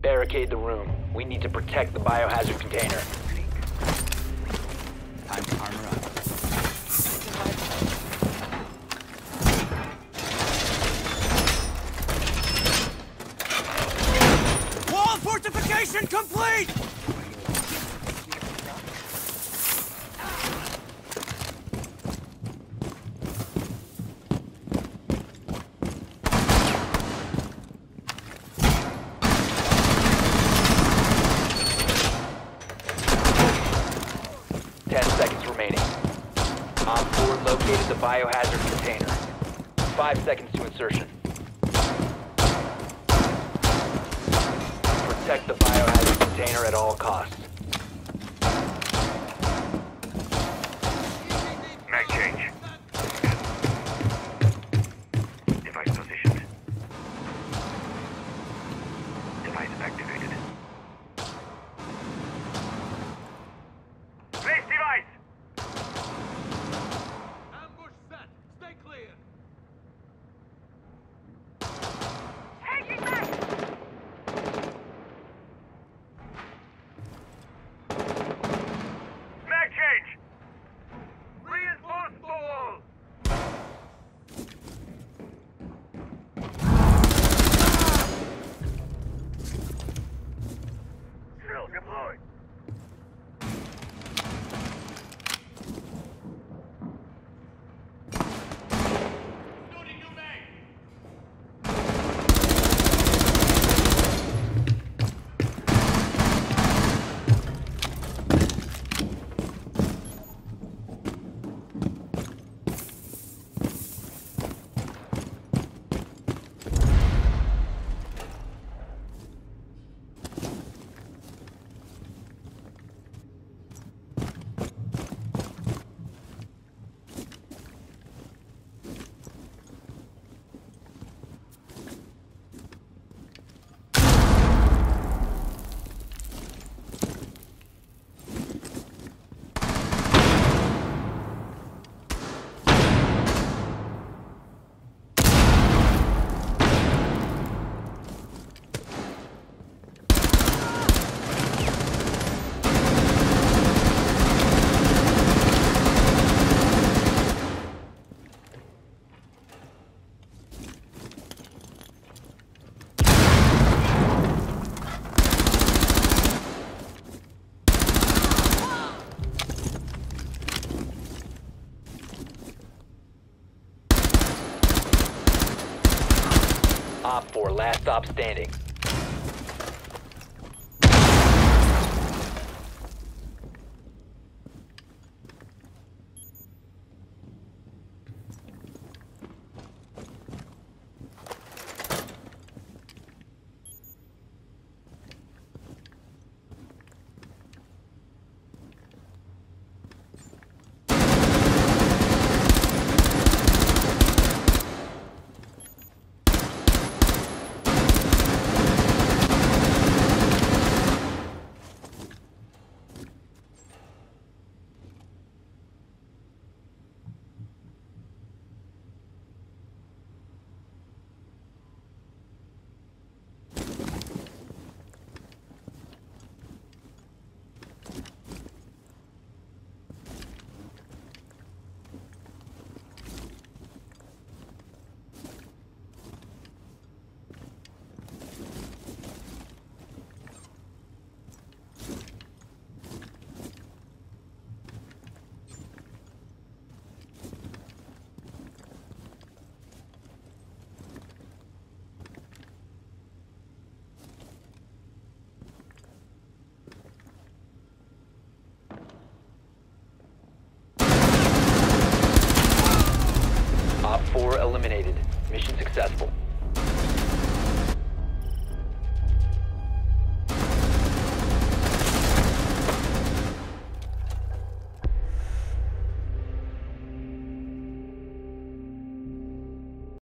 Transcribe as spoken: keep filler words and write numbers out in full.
Barricade the room. We need to protect the biohazard container. Time to armor up. Wall fortification complete! Ten seconds remaining. Op four located the biohazard container. Five seconds to insertion. Protect the biohazard container at all costs. Mag change. Device positioned. Device activated. Place device! Ambush set. Stay clear. Taking back! Mag change! Reinforce the wall! Drill deployed! Loading new mag! Op four, last stop standing.